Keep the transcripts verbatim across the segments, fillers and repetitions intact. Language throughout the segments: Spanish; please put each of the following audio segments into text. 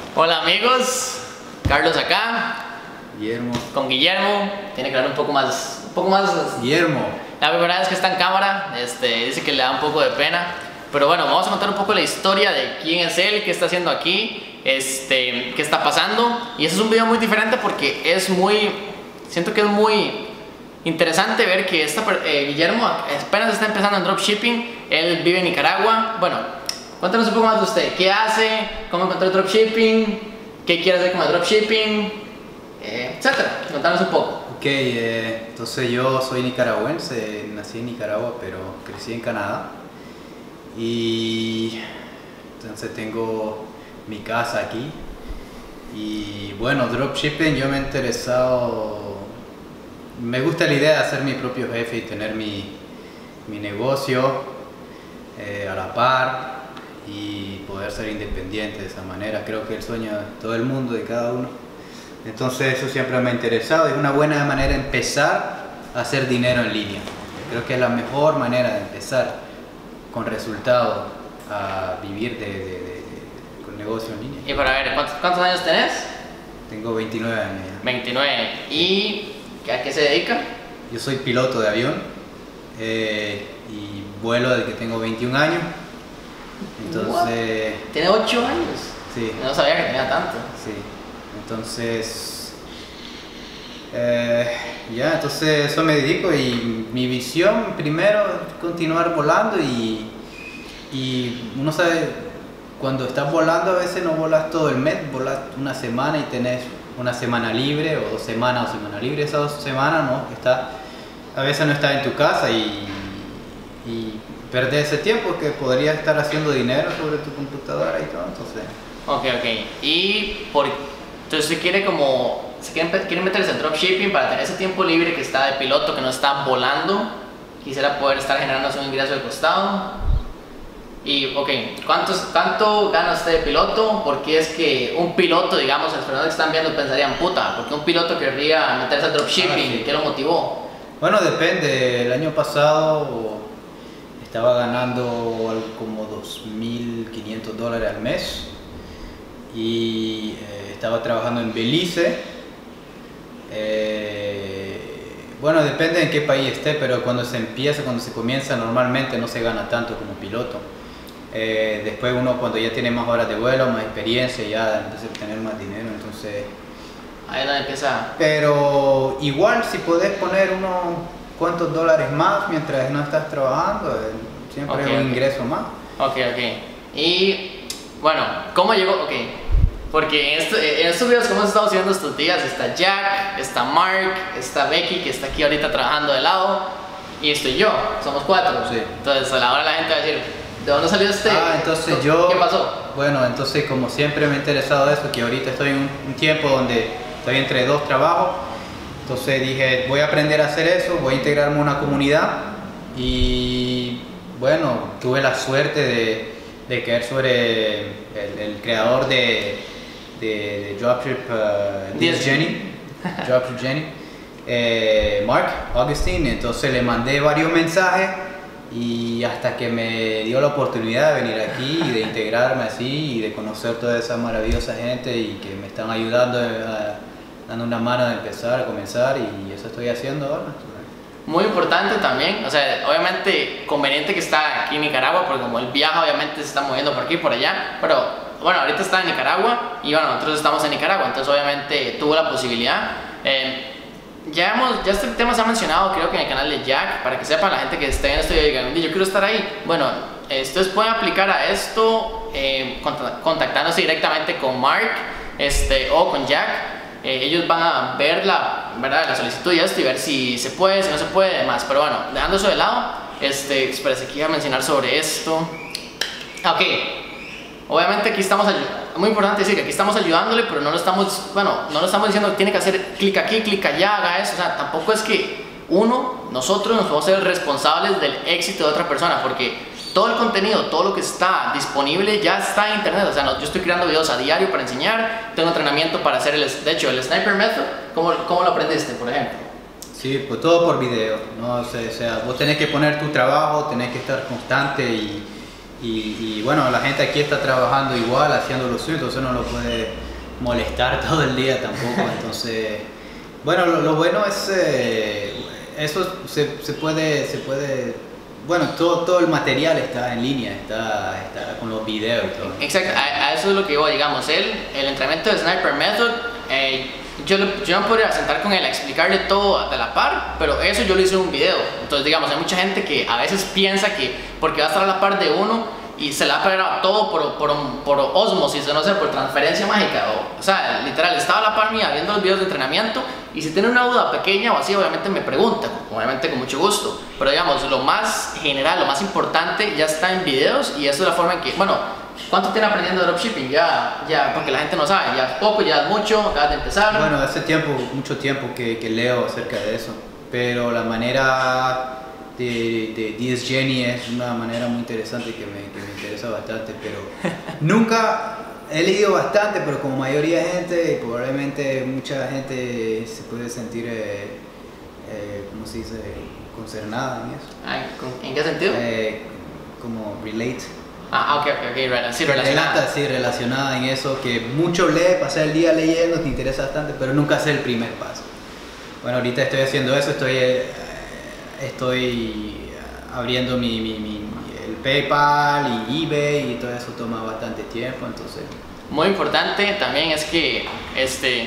Hola amigos, Carlos acá, Guillermo. con Guillermo. Tiene que hablar un poco más, un poco más. Guillermo. La primera vez que está en cámara, este, dice que le da un poco de pena. Pero bueno, vamos a contar un poco la historia de quién es él, qué está haciendo aquí, este, qué está pasando. Y ese es un video muy diferente porque es muy, siento que es muy interesante ver que esta, eh, Guillermo apenas está empezando en dropshipping. Él vive en Nicaragua. Bueno, cuéntanos un poco más de usted. ¿Qué hace? ¿Cómo encontró el dropshipping? ¿Qué quiere hacer con el dropshipping? Eh, etcétera. Contanos un poco. Ok, eh, entonces yo soy nicaragüense, nací en Nicaragua, pero crecí en Canadá. Y entonces tengo mi casa aquí. Y bueno, dropshipping yo me he interesado. Me gusta la idea de ser mi propio jefe y tener mi, mi negocio eh, a la par y poder ser independiente de esa manera. Creo que el sueño de todo el mundo, de cada uno. Entonces eso siempre me ha interesado. Es una buena manera de empezar a hacer dinero en línea. Creo que es la mejor manera de empezar con resultados a vivir de, de, de, de, con negocio en línea. Y para ver, ¿cuántos, cuántos años tenés? Tengo veintinueve años ya. veintinueve. ¿Y a qué se dedica? Yo soy piloto de avión eh, y vuelo desde que tengo veintiún años. Entonces... What? ¿Tiene ocho años? Sí. No sabía que tenía tanto. Sí. Entonces... Eh, ya, entonces eso me dedico y mi visión primero es continuar volando y, y uno sabe, cuando estás volando a veces no volas todo el mes, volas una semana y tenés una semana libre o dos semanas o semana libre. Esas dos semanas no, está, a veces no estás en tu casa y, y perdés ese tiempo que podrías estar haciendo dinero sobre tu computadora y todo, entonces... Ok, ok. Y por, entonces se quiere como... Si quieren, quieren meterse en dropshipping para tener ese tiempo libre que está de piloto, que no está volando, quisiera poder estar generando un ingreso de costado. Y, ok, ¿cuántos, ¿cuánto gana usted de piloto? Porque es que un piloto, digamos, las personas que están viendo pensarían, puta, porque un piloto querría meterse al dropshipping, Ah, sí. ¿qué lo motivó? Bueno, depende. El año pasado estaba ganando algo como dos mil quinientos dólares al mes y eh, estaba trabajando en Belice. Eh, bueno, depende en qué país esté, pero cuando se empieza, cuando se comienza, normalmente no se gana tanto como piloto. Eh, después uno, cuando ya tiene más horas de vuelo, más experiencia, ya empieza a tener más dinero, entonces... Ahí es donde empieza. Pero igual, si podés poner unos cuantos dólares más mientras no estás trabajando, eh, siempre Ok, es un ok. ingreso más. Ok, ok. Y, bueno, ¿cómo llegó? Ok. Porque en, este, en estos videos que hemos estado haciendo estos días está Jack, está Mark, está Becky, que está aquí ahorita trabajando de lado, y estoy yo, somos cuatro. Sí. Entonces a la hora la gente va a decir, ¿de dónde salió este? Ah, entonces yo... ¿Qué pasó? Bueno, entonces como siempre me ha interesado eso, que ahorita estoy en un, un tiempo donde estoy entre dos trabajos, entonces dije, voy a aprender a hacer eso, voy a integrarme a una comunidad y bueno, tuve la suerte de, de caer sobre el, el creador de, de, de Dropship, uh, Yes. Jenny, Dropship Jenny, eh, Mark Augustine, entonces le mandé varios mensajes y hasta que me dio la oportunidad de venir aquí y de integrarme así y de conocer toda esa maravillosa gente y que me están ayudando, a, dando una mano de empezar, a comenzar, y eso estoy haciendo ahora. Muy importante también, o sea, obviamente conveniente que está aquí en Nicaragua, porque como él viaja, obviamente se está moviendo por aquí y por allá, pero bueno, ahorita está en Nicaragua y bueno, nosotros estamos en Nicaragua, entonces obviamente tuvo la posibilidad. Eh, ya, hemos, ya este tema se ha mencionado, creo que en el canal de Jack, para que sepan la gente que esté viendo esto y digan, yo quiero estar ahí. Bueno, eh, ustedes pueden aplicar a esto eh, contactándose directamente con Mark este, o con Jack. Eh, ellos van a ver la, ¿verdad? la solicitud y esto y ver si se puede, si no se puede, demás. Pero bueno, dejando eso de lado, este, espérense, que iba a mencionar sobre esto. Ok, obviamente aquí estamos ayudando. Muy importante decir que aquí estamos ayudándole, pero no lo estamos, bueno, no lo estamos diciendo que tiene que hacer clic aquí, clic allá, haga eso. O sea, tampoco es que uno, nosotros nos podemos ser responsables del éxito de otra persona, porque todo el contenido, todo lo que está disponible ya está en internet. O sea, no, yo estoy creando videos a diario para enseñar, tengo entrenamiento para hacer el, de hecho, el Sniper Method. ¿Cómo, cómo lo aprendiste, por ejemplo? Sí, pues todo por video, ¿no? O sea, o sea, vos tenés que poner tu trabajo, tenés que estar constante y, Y, y bueno, la gente aquí está trabajando igual, haciendo lo suyo, entonces no lo puede molestar todo el día tampoco. Entonces, bueno, lo, lo bueno es, eh, eso se, se, puede, se puede, bueno, todo, todo el material está en línea, está, está con los videos y todo. Exacto, a, a eso es lo que iba, digamos, él, el entrenamiento de Sniper Method, eh, yo, yo no podría sentar con él a explicarle todo de la par, pero eso yo lo hice en un video. Entonces, digamos, hay mucha gente que a veces piensa que porque va a estar a la par de uno y se le va a pegar todo por, por, por osmosis, o no sé, por transferencia mágica, o, o sea, literal, estaba a la par mía viendo los videos de entrenamiento, y si tiene una duda pequeña o así, obviamente me pregunta, obviamente con mucho gusto, pero digamos, lo más general, lo más importante ya está en videos, y eso es la forma en que, bueno, ¿cuánto tiene aprendiendo dropshipping? Ya, ya, porque la gente no sabe, ya es poco, ya es mucho, acabas de empezar. Bueno, hace tiempo, mucho tiempo que, que leo acerca de eso, pero la manera de, de D S Genie es una manera muy interesante que me, que me interesa bastante, pero nunca he leído bastante, pero como mayoría de gente, probablemente mucha gente se puede sentir, eh, eh, ¿cómo se dice?, concernada en eso. Ay, ¿en qué sentido? Eh, como relate. Ah, ok, ok, ok, sí, relacionada. Relata, sí, relacionada en eso, que mucho lee, pasar el día leyendo, te interesa bastante, pero nunca hacer el primer paso. Bueno, ahorita estoy haciendo eso, estoy, eh, estoy abriendo mi, mi, mi, el PayPal y eBay, y todo eso toma bastante tiempo, entonces... Muy importante también es que, este,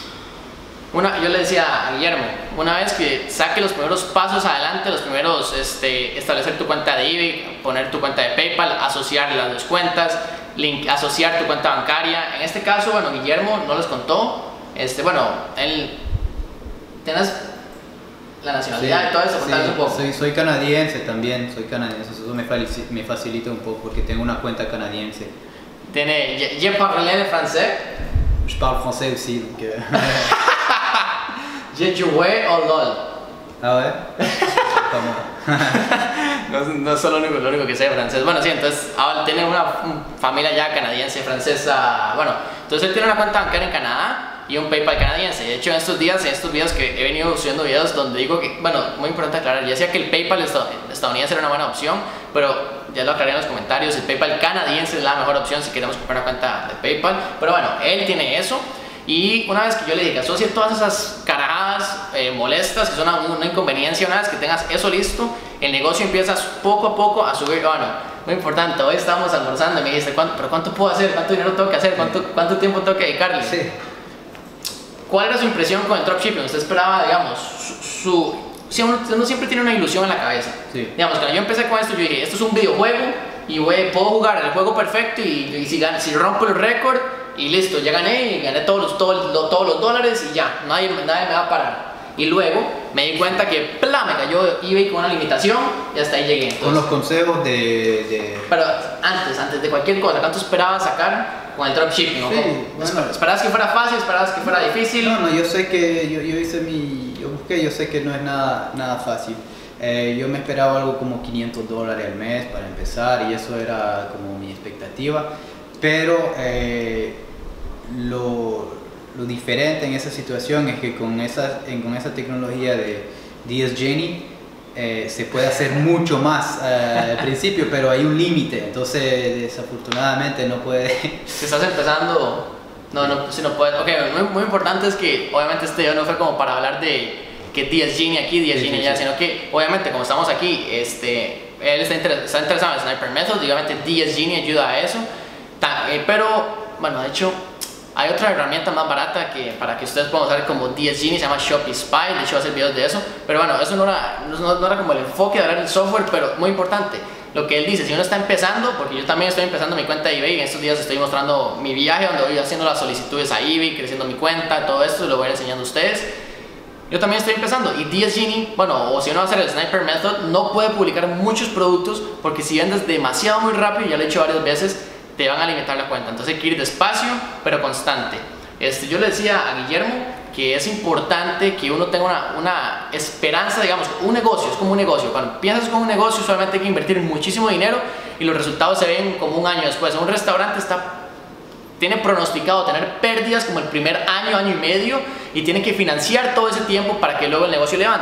una, yo le decía a Guillermo, una vez que saque los primeros pasos adelante, los primeros, este, establecer tu cuenta de eBay, poner tu cuenta de PayPal, asociar las dos cuentas, link, asociar tu cuenta bancaria. En este caso, bueno, Guillermo no les contó, este, bueno, él, tienes la nacionalidad, sí, y todo eso, sí, un poco. Soy, soy canadiense también, soy canadiense, eso me, me facilita un poco porque tengo una cuenta canadiense. Tiene, je parle français? Je parle français aussi, donc... Euh... Je joué au LOL. Ah ouais? no, no es solo lo único, lo único que sé francés. Bueno, sí, entonces ahora tiene una familia ya canadiense, francesa. Bueno, entonces él tiene una cuenta bancaria en Canadá y un PayPal canadiense. De hecho, en estos días, en estos videos que he venido subiendo videos donde digo que, bueno, muy importante aclarar, ya decía que el PayPal estadounidense era una buena opción, pero ya lo aclaré en los comentarios, el PayPal canadiense es la mejor opción si queremos comprar una cuenta de PayPal. Pero bueno, él tiene eso. Y una vez que yo le dije que asocie todas esas carajadas eh, molestas, que son una, una inconveniencia, una vez que tengas eso listo, el negocio empieza poco a poco a subir. Bueno, muy importante, hoy estábamos almorzando y me dijiste, ¿cuánto, pero ¿cuánto puedo hacer? ¿Cuánto dinero tengo que hacer? ¿Cuánto, cuánto tiempo tengo que dedicarle? Sí. ¿Cuál era su impresión con el dropshipping? ¿Usted esperaba, digamos, su... su si uno, uno siempre tiene una ilusión en la cabeza. Sí. Digamos, cuando yo empecé con esto, yo dije, esto es un videojuego y voy, puedo jugar el juego perfecto y, y si, si rompo el récord y listo, ya gané y gané todos los, todos, los, todos los dólares y ya, nadie, nadie me va a parar. Y luego me di cuenta que ¡plá! Me cayó eBay con una limitación y hasta ahí llegué. Entonces, con los consejos de, de... Pero antes, antes de cualquier cosa, ¿cuánto esperabas sacar con el dropshipping? ¿O sí, bueno. ¿Esperabas que fuera fácil? ¿Esperabas que fuera difícil? No, no, yo sé que, yo, yo hice mi, yo busqué, yo sé que no es nada, nada fácil. Eh, yo me esperaba algo como quinientos dólares al mes para empezar y eso era como mi expectativa, pero eh, lo, lo diferente en esa situación es que con esa, con esa tecnología de D S Genie eh, se puede hacer mucho más eh, al principio, pero hay un límite, entonces desafortunadamente no puede... Si estás empezando, no, no, si no puedes, ok, muy, muy importante es que obviamente este video no fue como para hablar de que D S Genie aquí, D S Genie allá, sí, sí, sí. Sino que obviamente como estamos aquí, este, él está, interes está interesado en Sniper Method y obviamente D S Genie ayuda a eso, Ta eh, pero bueno, de hecho hay otra herramienta más barata que para que ustedes puedan usar como D S Genie, se llama Shopify, de hecho voy a hacer videos de eso, pero bueno, eso no era, no, no era como el enfoque de hablar del software, pero muy importante, lo que él dice, si uno está empezando, porque yo también estoy empezando mi cuenta de eBay, en estos días estoy mostrando mi viaje donde voy haciendo las solicitudes a eBay, creciendo mi cuenta, todo esto lo voy a ir enseñando a ustedes. Yo también estoy empezando y D S Genie, bueno, o si uno va a hacer el Sniper Method, no puede publicar muchos productos porque si vendes demasiado muy rápido, ya lo he hecho varias veces, te van a limitar la cuenta. Entonces hay que ir despacio, pero constante. Este, yo le decía a Guillermo que es importante que uno tenga una, una esperanza, digamos, un negocio, es como un negocio. Cuando piensas con un negocio, solamente hay que invertir muchísimo dinero y los resultados se ven como un año después. Un restaurante está... tiene pronosticado tener pérdidas como el primer año, año y medio y tiene que financiar todo ese tiempo para que luego el negocio levante.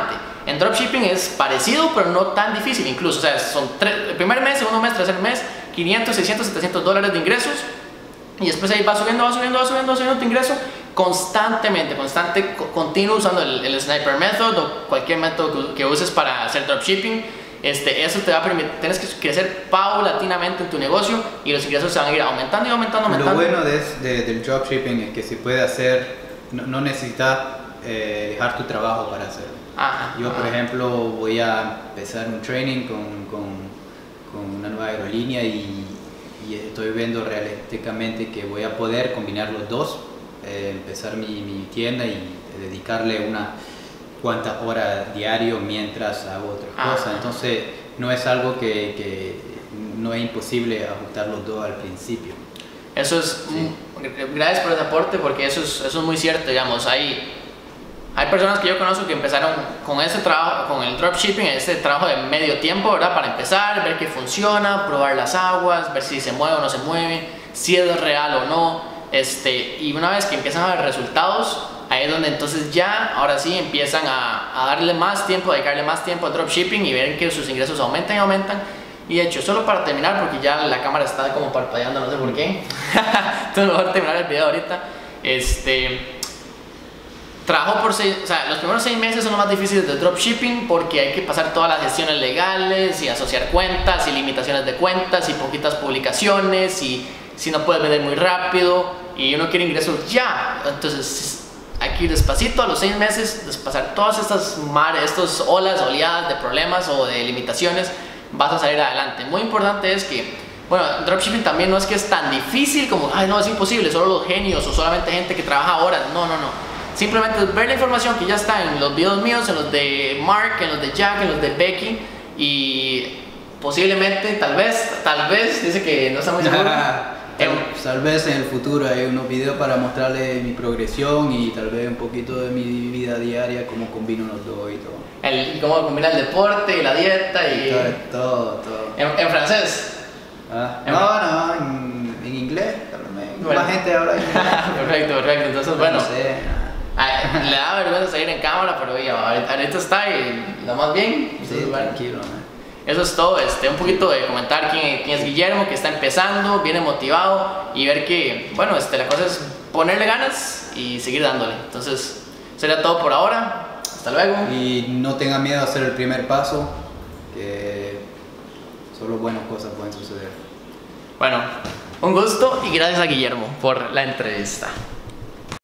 en dropshipping es parecido, pero no tan difícil incluso. O sea, son tres, el primer mes, segundo mes, tercer mes, quinientos, seiscientos, setecientos dólares de ingresos. Y después ahí va subiendo, va subiendo, va subiendo, va subiendo tu ingreso constantemente, constante, continuo, usando el, el Sniper Method o cualquier método que, que uses para hacer dropshipping. Este, eso te va a permitir, tienes que crecer paulatinamente en tu negocio y los ingresos se van a ir aumentando y aumentando, aumentando. Lo bueno de, de, del dropshipping es que se puede hacer, no, no necesitas eh, dejar tu trabajo para hacerlo. Ajá, Yo, por ajá. ejemplo, voy a empezar un training con, con, con una nueva aerolínea y, y estoy viendo realísticamente que voy a poder combinar los dos, eh, empezar mi, mi tienda y dedicarle una cuantas horas diario mientras hago otras Ah. cosas. Entonces no es algo que, que no es imposible ajustar los dos al principio. Eso es, Sí. mm, gracias por ese aporte, porque eso es, eso es muy cierto, digamos. Hay, hay personas que yo conozco que empezaron con ese trabajo, con el dropshipping, ese trabajo de medio tiempo, ¿verdad? Para empezar, ver que funciona, probar las aguas, ver si se mueve o no se mueve, si es real o no. Este, y una vez que empiezan a ver resultados, ahí es donde entonces ya, ahora sí, empiezan a, a darle más tiempo, a dedicarle más tiempo al dropshipping y ver que sus ingresos aumentan y aumentan. Y de hecho, solo para terminar, porque ya la cámara está como parpadeando, no sé por qué. Entonces mejor terminar el video ahorita. Este, trabajo por seis, o sea, los primeros seis meses son los más difíciles del dropshipping porque hay que pasar todas las gestiones legales y asociar cuentas y limitaciones de cuentas y poquitas publicaciones y si no puedes vender muy rápido y uno quiere ingresos ya. Entonces hay que ir despacito a los seis meses, pasar todas estas mares, estas olas, oleadas de problemas o de limitaciones, vas a salir adelante. Muy importante es que, bueno, dropshipping también no es que es tan difícil como, ay no, es imposible, solo los genios o solamente gente que trabaja horas. No, no, no. Simplemente es ver la información que ya está en los videos míos, en los de Mark, en los de Jack, en los de Becky y posiblemente, tal vez, tal vez, dice que no está muy seguro. Tal, tal vez en el futuro hay unos videos para mostrarles mi progresión y tal vez un poquito de mi vida diaria, cómo combino los dos y todo. El, y cómo combina el deporte y la dieta y... Todo, todo. todo. En, en francés. Ah, En- no, no, en, en inglés también. Bueno. Más gente habla inglés. Perfecto, perfecto. Entonces, bueno, No sé. ay, le da vergüenza salir en cámara, pero ya, ahorita ahorita está y lo más bien. Sí, Entonces, bueno, tranquilo, man. eso es todo. Este, un poquito de comentar quién, quién es Guillermo, que está empezando, viene motivado y ver que, bueno, este, la cosa es ponerle ganas y seguir dándole. Entonces, sería todo por ahora. Hasta luego. Y no tenga miedo a hacer el primer paso, que solo buenas cosas pueden suceder. Bueno, un gusto y gracias a Guillermo por la entrevista.